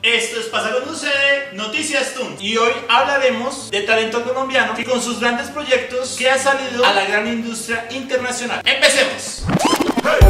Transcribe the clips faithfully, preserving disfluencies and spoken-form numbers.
Esto es Pasa Cuando Sucede, Noticias Tunes. Y hoy hablaremos de talento colombiano que con sus grandes proyectos que ha salido a la gran industria internacional. ¡Empecemos! ¡Hey!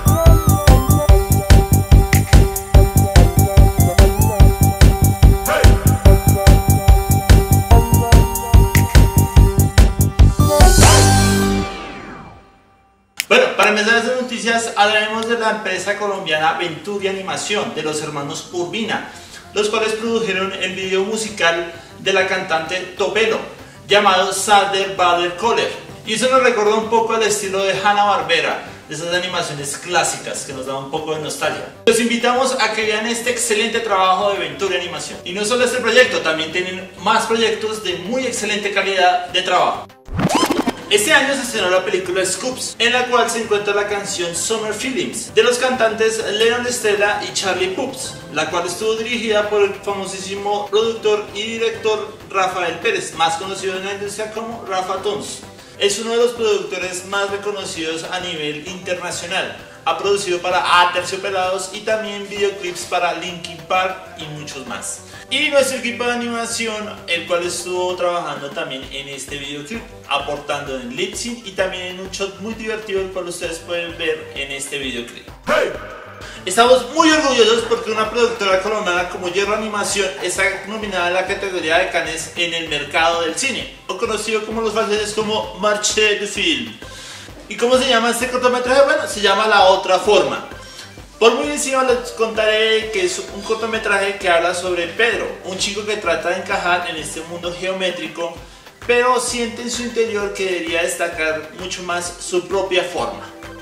Para empezar estas noticias hablaremos de la empresa colombiana Venturi Animación, de los hermanos Urbina, los cuales produjeron el video musical de la cantante Topelo, llamado Sadder Bader Kohler. Y eso nos recuerda un poco al estilo de Hanna-Barbera, de esas animaciones clásicas que nos dan un poco de nostalgia. Los invitamos a que vean este excelente trabajo de Venturi Animación. Y no solo este proyecto, también tienen más proyectos de muy excelente calidad de trabajo. Este año se estrenó la película Scoops, en la cual se encuentra la canción Summer Feelings, de los cantantes Leon Stella y Charlie Puth, la cual estuvo dirigida por el famosísimo productor y director Rafael Pérez, más conocido en la industria como Rafa Tons. Es uno de los productores más reconocidos a nivel internacional. Ha producido para Aterciopelados y también videoclips para Linkin Park y muchos más. Y nuestro equipo de animación, el cual estuvo trabajando también en este videoclip, aportando en lip sync y también en un shot muy divertido, el cual ustedes pueden ver en este videoclip. ¡Hey! Estamos muy orgullosos porque una productora colombiana como Hierro Animación está nominada en la categoría de Cannes en el mercado del cine, o conocido como los franceses como Marché du Film. ¿Y cómo se llama este cortometraje? Bueno, se llama La Otra Forma. Por muy encima les contaré que es un cortometraje que habla sobre Pedro, un chico que trata de encajar en este mundo geométrico, pero siente en su interior que debería destacar mucho más su propia forma.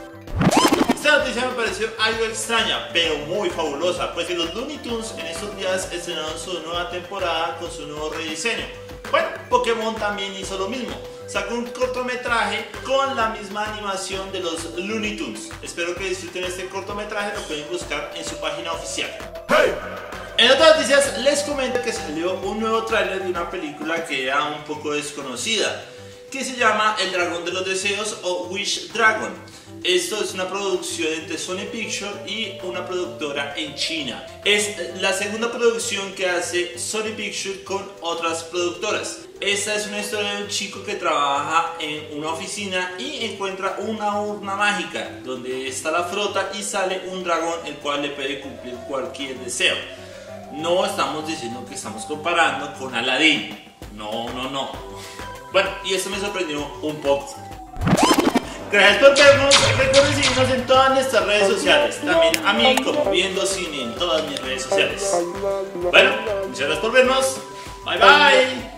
Esta noticia me pareció algo extraña, pero muy fabulosa, pues que los Looney Tunes en estos días estrenaron su nueva temporada con su nuevo rediseño. Bueno, Pokémon también hizo lo mismo, sacó un cortometraje con la misma animación de los Looney Tunes. Espero que disfruten este cortometraje, lo pueden buscar en su página oficial. ¡Hey! En otras noticias les comento que salió un nuevo tráiler de una película que era un poco desconocida, que se llama El Dragón de los Deseos o Wish Dragon. Esto es una producción entre Sony Pictures y una productora en China. Es la segunda producción que hace Sony Pictures con otras productoras. Esta es una historia de un chico que trabaja en una oficina y encuentra una urna mágica donde está la frota y sale un dragón el cual le puede cumplir cualquier deseo. No estamos diciendo que estamos comparando con Aladdin. No, no, no. Bueno, y esto me sorprendió un poco. Gracias por vernos, recuerden seguirnos en todas nuestras redes sociales, también a mí como Viendo Cine en todas mis redes sociales. Bueno, muchas gracias por vernos, bye bye.